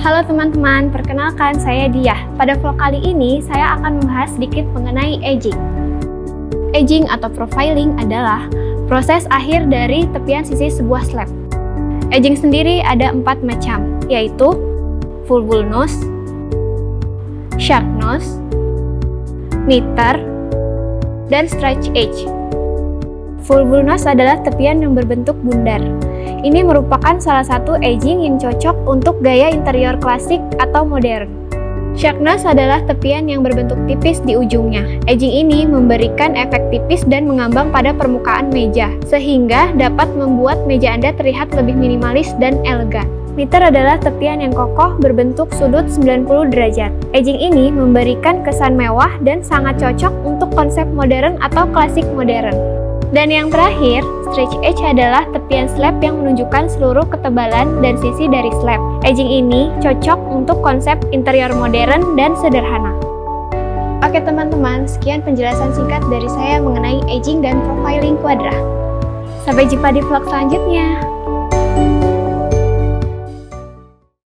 Halo teman-teman, perkenalkan saya Diah. Pada vlog kali ini, saya akan membahas sedikit mengenai aging. Aging atau profiling adalah proses akhir dari tepian sisi sebuah slab. Aging sendiri ada 4 macam, yaitu full bull nose, shark nose, knitter, dan stretch edge. Full bull nose adalah tepian yang berbentuk bundar. Ini merupakan salah satu aging yang cocok untuk gaya interior klasik atau modern. Shark nose adalah tepian yang berbentuk tipis di ujungnya. Aging ini memberikan efek tipis dan mengambang pada permukaan meja, sehingga dapat membuat meja Anda terlihat lebih minimalis dan elegan. Knitter adalah tepian yang kokoh berbentuk sudut 90 derajat. Aging ini memberikan kesan mewah dan sangat cocok untuk konsep modern atau klasik modern. Dan yang terakhir, stretch edge adalah tepian slab yang menunjukkan seluruh ketebalan dan sisi dari slab. Aging ini cocok untuk konsep interior modern dan sederhana. Oke teman-teman, sekian penjelasan singkat dari saya mengenai aging dan profiling kuadra. Sampai jumpa di vlog selanjutnya.